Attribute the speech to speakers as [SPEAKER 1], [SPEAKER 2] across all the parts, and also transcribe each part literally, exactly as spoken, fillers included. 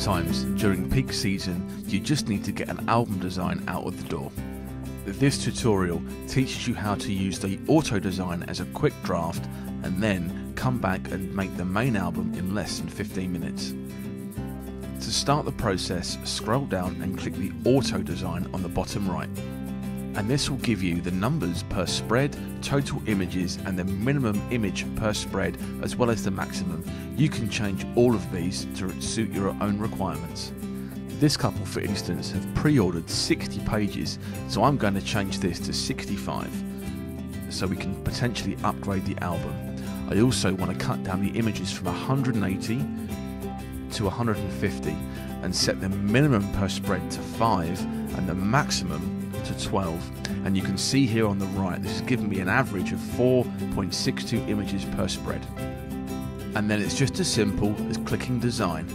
[SPEAKER 1] Sometimes during peak season you just need to get an album design out of the door. This tutorial teaches you how to use the auto design as a quick draft and then come back and make the main album in less than fifteen minutes. To start the process, scroll down and click the auto design on the bottom right. And this will give you the numbers per spread, total images and the minimum image per spread as well as the maximum. You can change all of these to suit your own requirements. This couple, for instance, have pre-ordered sixty pages, so I'm going to change this to sixty-five so we can potentially upgrade the album. I also want to cut down the images from one hundred eighty to one hundred fifty and set the minimum per spread to five and the maximum to twelve, and you can see here on the right this has given me an average of four point six two images per spread. And then it's just as simple as clicking design.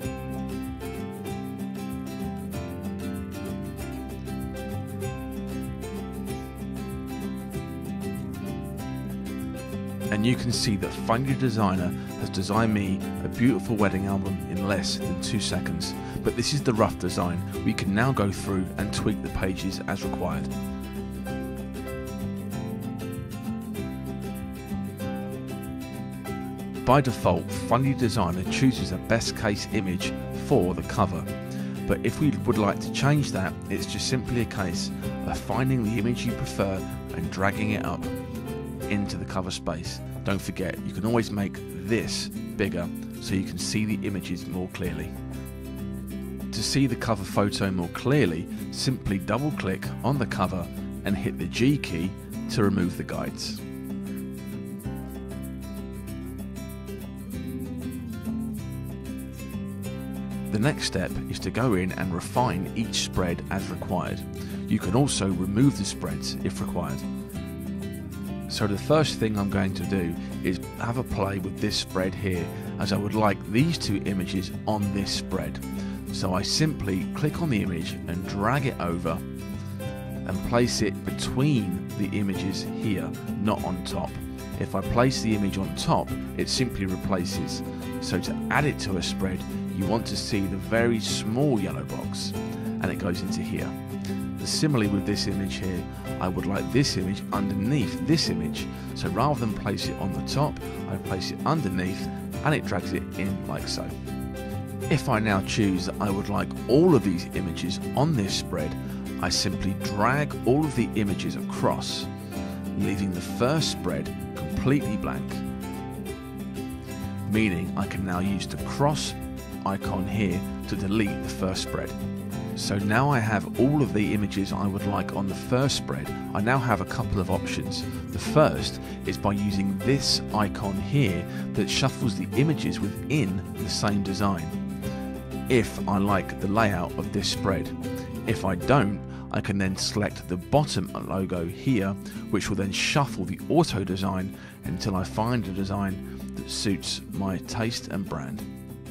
[SPEAKER 1] And you can see that Fundy Designer has designed me a beautiful wedding album in less than two seconds. But this is the rough design. We can now go through and tweak the pages as required. By default, Fundy Designer chooses a best case image for the cover. But if we would like to change that, it's just simply a case of finding the image you prefer and dragging it up into the cover space. Don't forget, you can always make this bigger so you can see the images more clearly. To see the cover photo more clearly, simply double click on the cover and hit the G key to remove the guides. The next step is to go in and refine each spread as required. You can also remove the spreads if required. So the first thing I'm going to do is have a play with this spread here, as I would like these two images on this spread. So I simply click on the image and drag it over and place it between the images here, not on top. If I place the image on top, it simply replaces. So to add it to a spread, you want to see the very small yellow box, and it goes into here. Similarly with this image here, I would like this image underneath this image. So rather than place it on the top, I place it underneath and it drags it in like so. If I now choose that I would like all of these images on this spread, I simply drag all of the images across, leaving the first spread completely blank. Meaning I can now use the cross icon here to delete the first spread. So now I have all of the images I would like on the first spread. I now have a couple of options. The first is by using this icon here that shuffles the images within the same design, if I like the layout of this spread. If I don't, I can then select the bottom logo here, which will then shuffle the auto design until I find a design that suits my taste and brand.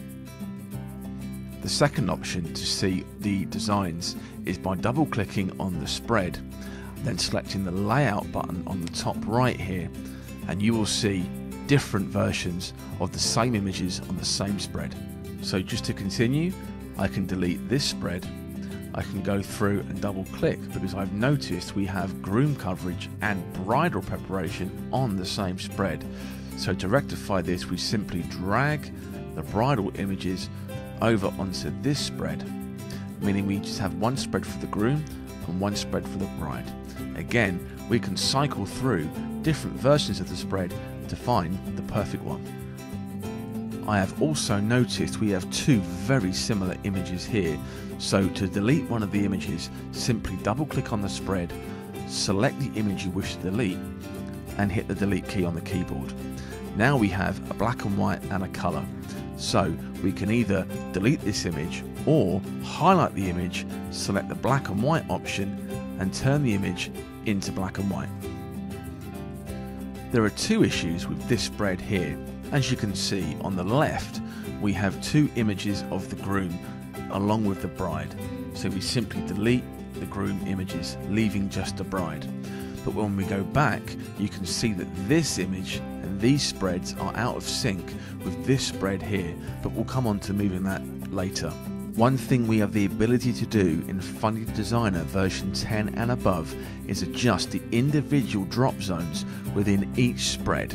[SPEAKER 1] The second option to see the designs is by double clicking on the spread, then selecting the layout button on the top right here, and you will see different versions of the same images on the same spread. So just to continue, I can delete this spread. I can go through and double click because I've noticed we have groom coverage and bridal preparation on the same spread. So to rectify this, we simply drag the bridal images over onto this spread, meaning we just have one spread for the groom and one spread for the bride. Again, we can cycle through different versions of the spread to find the perfect one. I have also noticed we have two very similar images here, so to delete one of the images, simply double click on the spread, select the image you wish to delete and hit the delete key on the keyboard. Now we have a black and white and a colour. So we can either delete this image or highlight the image, select the black and white option and turn the image into black and white. There are two issues with this spread here. As you can see on the left, we have two images of the groom along with the bride. So we simply delete the groom images, leaving just the bride. But when we go back, you can see that this image and these spreads are out of sync with this spread here, but we'll come on to moving that later. One thing we have the ability to do in Fundy Designer version ten and above is adjust the individual drop zones within each spread.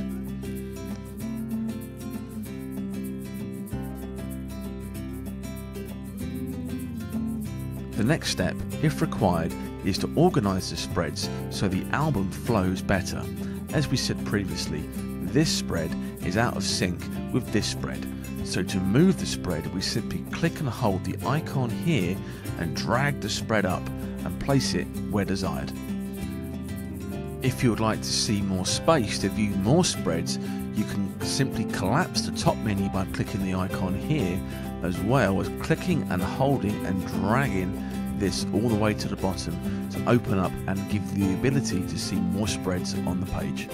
[SPEAKER 1] The next step, if required, is to organise the spreads so the album flows better. As we said previously, this spread is out of sync with this spread. So to move the spread, we simply click and hold the icon here and drag the spread up and place it where desired. If you would like to see more space to view more spreads, you can simply collapse the top menu by clicking the icon here, as well as clicking and holding and dragging this all the way to the bottom to open up and give you the ability to see more spreads on the page.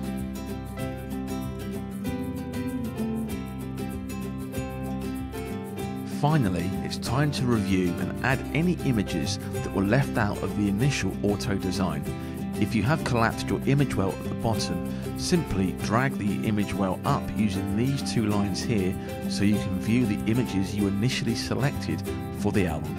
[SPEAKER 1] Finally, it's time to review and add any images that were left out of the initial auto design. If you have collapsed your image well at the bottom, simply drag the image well up using these two lines here so you can view the images you initially selected for the album.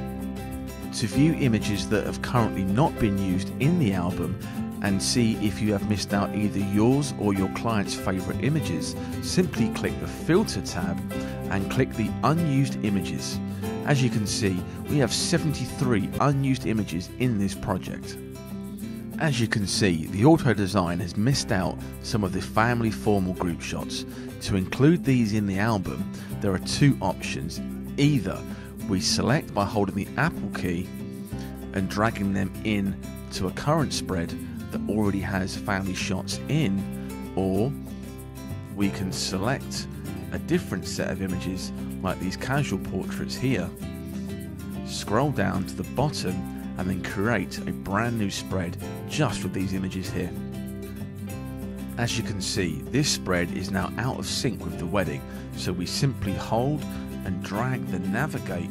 [SPEAKER 1] To view images that have currently not been used in the album and see if you have missed out either yours or your client's favourite images, simply click the Filter tab and click the Unused Images. As you can see, we have seventy-three unused images in this project. As you can see, the auto design has missed out some of the family formal group shots. To include these in the album, there are two options. Either we select by holding the Apple key and dragging them in to a current spread that already has family shots in, or we can select a different set of images like these casual portraits here, scroll down to the bottom and then create a brand new spread just with these images here. As you can see, this spread is now out of sync with the wedding, so we simply hold and drag the navigate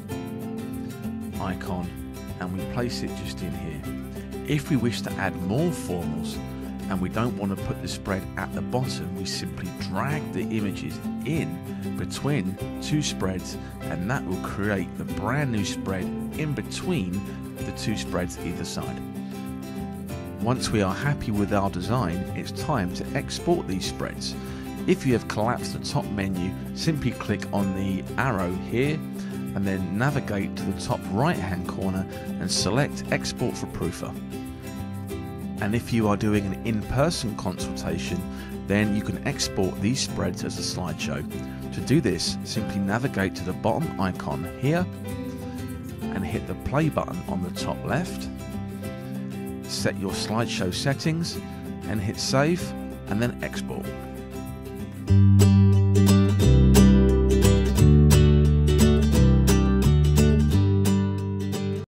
[SPEAKER 1] icon and we place it just in here. If we wish to add more formals and we don't want to put the spread at the bottom, we simply drag the images in between two spreads and that will create the brand new spread in between the two spreads either side. Once we are happy with our design, it's time to export these spreads. If you have collapsed the top menu, simply click on the arrow here and then navigate to the top right hand corner and select Export for Proofer. And if you are doing an in-person consultation, then you can export these spreads as a slideshow. To do this, simply navigate to the bottom icon here and hit the play button on the top left, set your slideshow settings and hit save and then export.